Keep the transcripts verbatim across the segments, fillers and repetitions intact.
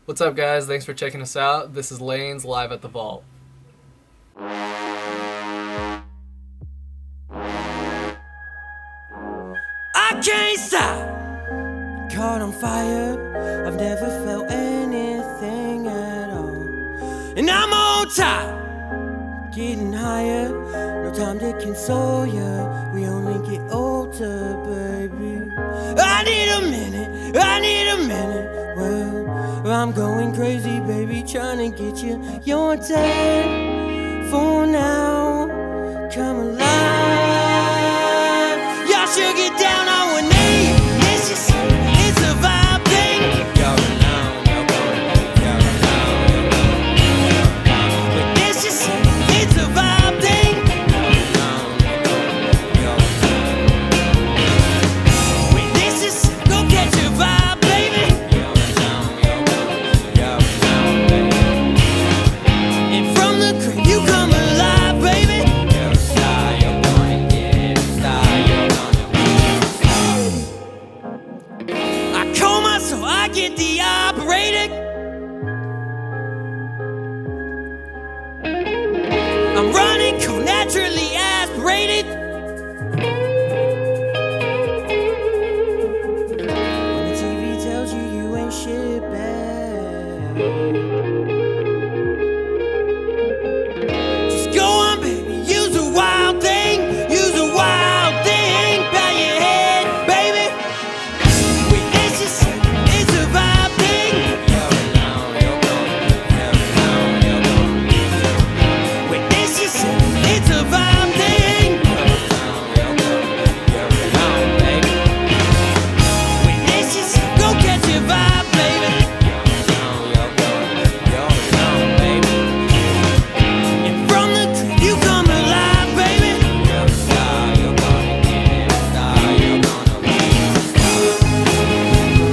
What's up, guys? Thanks for checking us out. This is Lanes live at the Vault. I can't stop, caught on fire. I've never felt anything at all, and I'm on top, getting higher. No time to console ya, we only get older, baby. I need a minute, I need a minute. Well, I'm going crazy, baby, trying to get you. You're dead for now, come alive. Y'all should get down on one knee. It's just, it's a vibe thing. You're alone, you're going, you're alone, you're going. But it's just, it's a vibe thing. You're alone, you're going, you're alone. When this is, go catch your vibe, baby. You're alone, you're going, you're alone, baby. And from the crib you come alive, baby. You're a star, you're gonna get a star, you're gonna. I coma so I get the operating. I'm running cool, naturally aspirated. When the T V tells you you ain't shit bad, just go on, baby, use a wild thing, use a wild thing. Bow your head, baby. Wait, it's just, it's a vibe thing. You're alone, you're going, you're alone, you're going. Wait, it's just, it's a vibe thing. You're alone, you're going, you're alone, baby. Wait, it's just, go catch your vibe, baby. You're alone, you're going, you're alone, baby. And from the crib you come alive, baby. You're a star, you're gonna get a star, you're gonna be a star.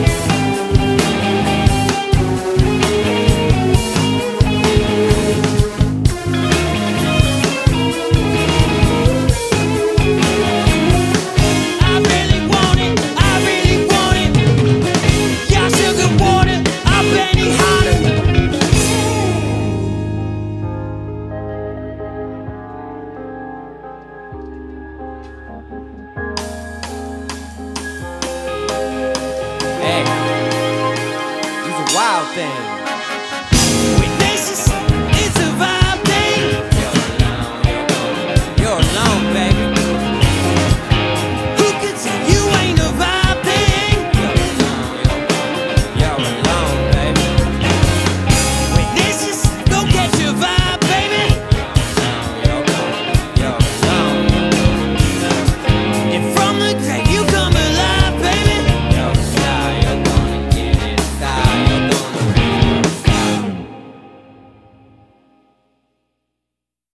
I really want it, I really want it. Y'all sugar water, I bet it hotter. Hey, it's a wild thing.